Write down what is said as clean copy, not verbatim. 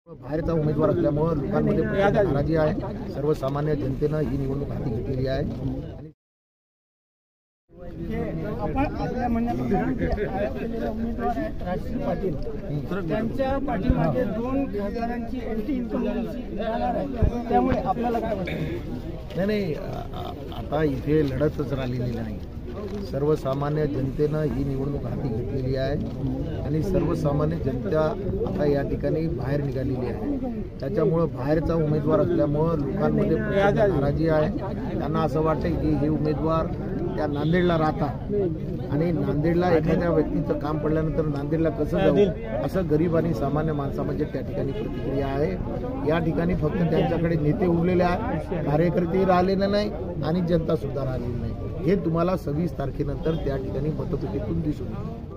बाहेरचा उमेदवार असल्यामुळे लोकांमध्ये नाराजी आहे। सर्वसामान्य जनतेनं ही निवडणूक हाती घेतलेली आहे आणि आपण आपल्या म्हणण्यात उमेदवार आहेत राजश्री पाटील, त्यांच्या पाठीमागे 2 खासदारांची एंटी इन्कम्बन्सी राहणार आहे, त्यामुळे आपल्याला काय वाटतं? नाही, आता इथे लढतच राहिलेली नाही। सर्वसामान्य जनतेनं ही निवडणूक हाती घेतलेली आहे आणि सर्वसामान्य जनता आता या ठिकाणी बाहेर निघालेली आहे। त्याच्यामुळं बाहेरचा उमेदवार असल्यामुळं लोकांमध्ये नाराजी आहे। त्यांना असं वाटतं की हे उमेदवार त्या नांदेडला राहतात आणि नांदेडला एखाद्या व्यक्तीचं काम पडल्यानंतर नांदेडला कसं जाऊ असं गरीब आणि सामान्य माणसामध्ये त्या ठिकाणी प्रतिक्रिया आहे। या ठिकाणी फक्त त्यांच्याकडे नेते उरलेले आहेत, कार्यकर्ते राहिलेले नाही आणि जनता सुद्धा राहिलेली नाही। हे तुम्हाला 26 तारखेनंतर त्या ठिकाणी मतपेटीतून दिसून येईल।